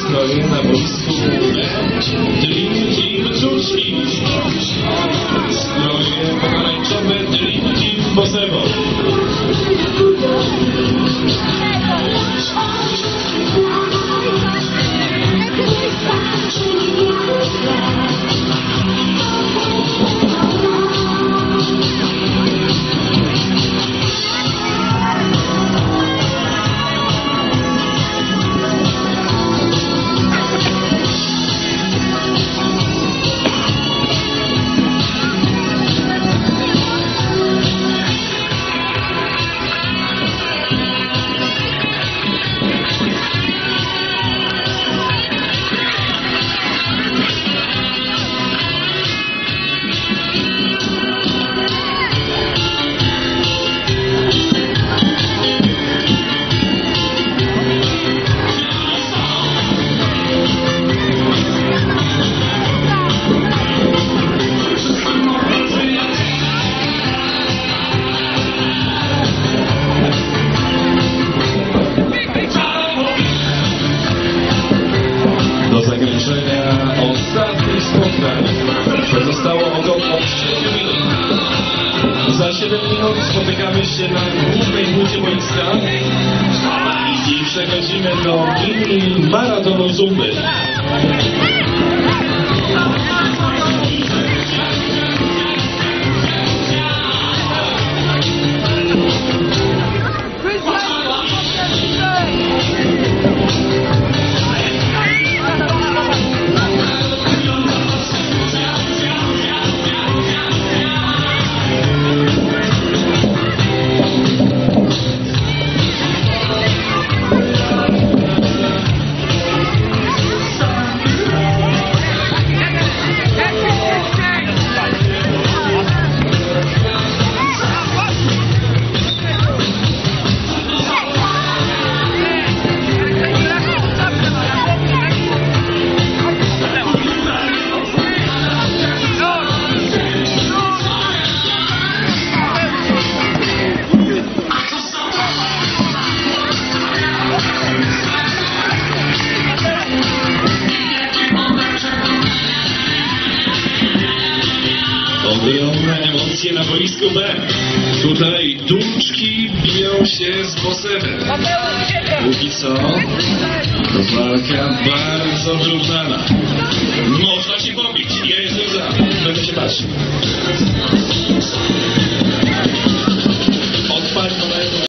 nastroje na boisku Dream Team Czuczki. Stroje pomarańczowe Dream Team Bosewo. Do zakończenia ostatnich spotkań pozostało około 7 minut. Za 7 minut spotykamy się na głównej płycie boiska i przechodzimy do mini maratonu zumby. Ogromne emocje na boisku B. Tutaj Dumczki biją się z Bosewem. Póki co walka bardzo wyrównana. Można się pobić. Ja jestem za. Będę się patrzył.